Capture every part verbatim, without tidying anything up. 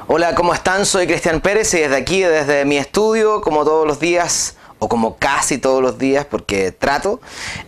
Hola, ¿cómo están? Soy Cristian Pérez y desde aquí, desde mi estudio, como todos los días, o como casi todos los días, porque trato,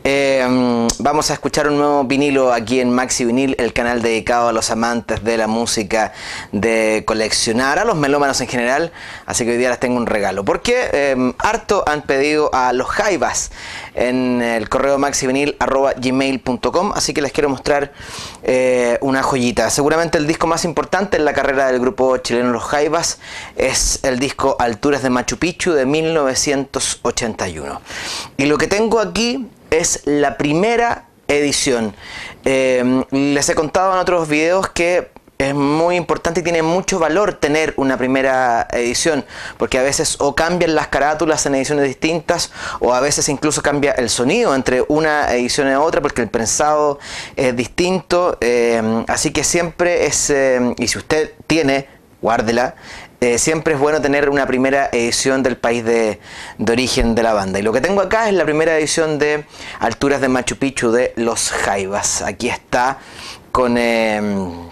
eh, vamos a escuchar un nuevo vinilo aquí en Maxi Vinil, el canal dedicado a los amantes de la música, de coleccionar, a los melómanos en general. Así que hoy día les tengo un regalo, porque eh, harto han pedido a los Jaivas en el correo maxivinil arroba gmail punto com, así que les quiero mostrar eh, una joyita. Seguramente el disco más importante en la carrera del grupo chileno Los Jaivas es el disco Alturas de Machu Picchu de mil novecientos ochenta y uno. Y lo que tengo aquí es la primera edición. Eh, les he contado en otros videos que es muy importante y tiene mucho valor tener una primera edición, porque a veces o cambian las carátulas en ediciones distintas, o a veces incluso cambia el sonido entre una edición y otra, porque el prensado es distinto. Eh, así que siempre es, eh, y si usted tiene, guárdela. Eh, siempre es bueno tener una primera edición del país de, de origen de la banda. Y lo que tengo acá es la primera edición de Alturas de Machu Picchu de Los Jaivas. Aquí está con Eh,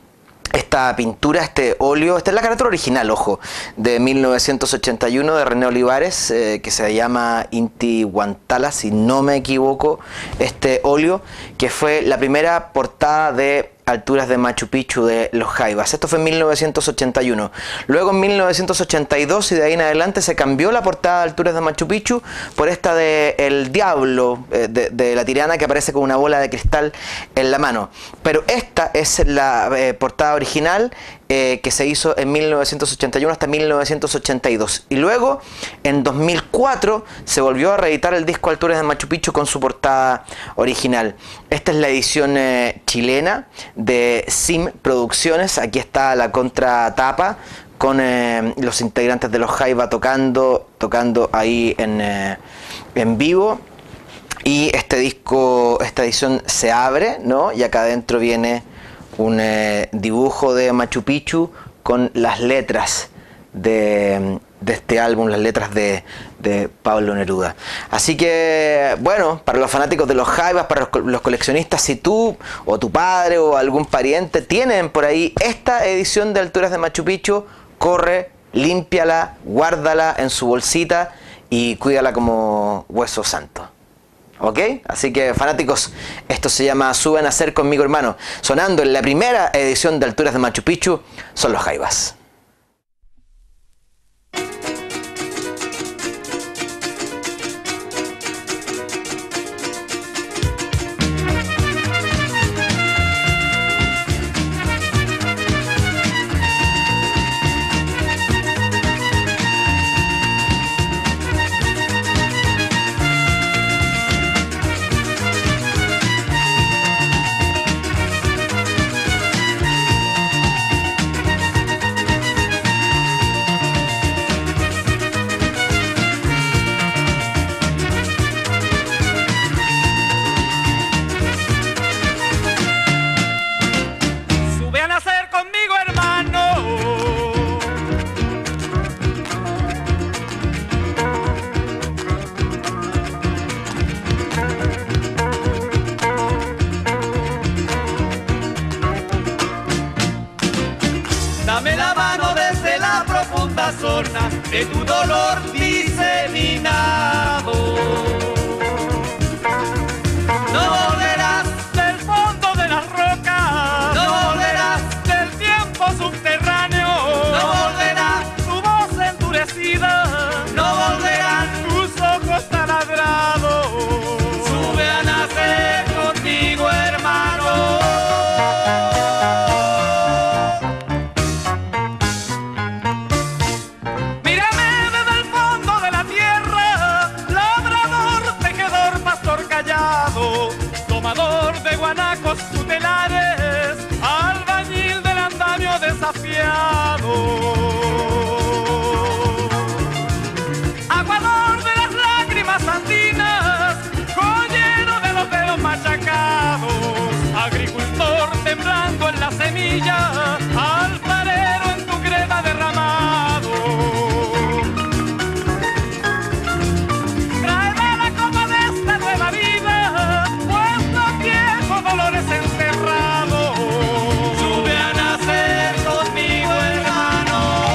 esta pintura, este óleo, esta es la carátula original, ojo, de mil novecientos ochenta y uno de René Olivares, eh, que se llama Intihuantala, si no me equivoco, este óleo, que fue la primera portada de Alturas de Machu Picchu de Los Jaivas. Esto fue en mil novecientos ochenta y uno. Luego en mil novecientos ochenta y dos y de ahí en adelante se cambió la portada de Alturas de Machu Picchu por esta de El Diablo, eh, de, de la Tirana, que aparece con una bola de cristal en la mano. Pero esta es la eh, portada original, eh, que se hizo en mil novecientos ochenta y uno hasta mil novecientos ochenta y dos. Y luego en dos mil cuatro se volvió a reeditar el disco Alturas de Machu Picchu con su portada original. Esta es la edición eh, chilena de S I M Producciones. Aquí está la contratapa con eh, los integrantes de Los Jaivas tocando, tocando ahí en, eh, en vivo. Y este disco, esta edición se abre, ¿no? Y acá adentro viene un eh, dibujo de Machu Picchu con las letras de, de este álbum, las letras de, de Pablo Neruda. Así que, bueno, para los fanáticos de Los Jaivas, para los, los coleccionistas, si tú o tu padre o algún pariente tienen por ahí esta edición de Alturas de Machu Picchu, corre, límpiala, guárdala en su bolsita y cuídala como hueso santo. ¿Ok? Así que, fanáticos, esto se llama Sube a Nacer Conmigo, Hermano. Sonando en la primera edición de Alturas de Machu Picchu son Los Jaivas. Dame la mano desde la profunda zona de tu dolor diseminado. No volverás del fondo de las rocas, no volverás del tiempo subterráneo, no volverá tu voz endurecida, no volverán tus ojos taladrados. Sube a nacer contigo, hermano. Tomador de guanacos tutelares, albañil del andamio desafiado, aguador de las lágrimas andinas, joyero de los dedos machacados, agricultor temblando en la semilla, alfarero en tu greda derramado. Tráeme la copa de esta nueva vida, dolores encerrados. Sube a nacer conmigo, hermano.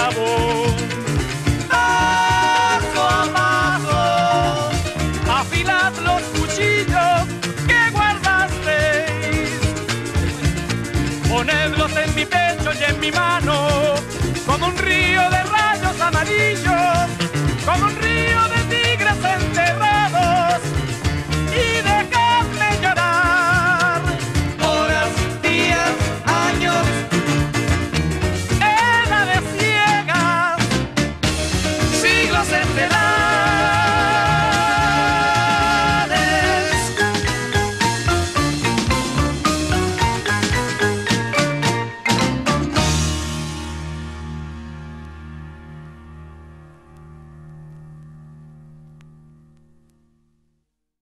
eslabón. Paso a paso, afilad los cuchillos que guardasteis, ponedlos en mi pecho y en mi mano, como un río de rayos amarillos, como un río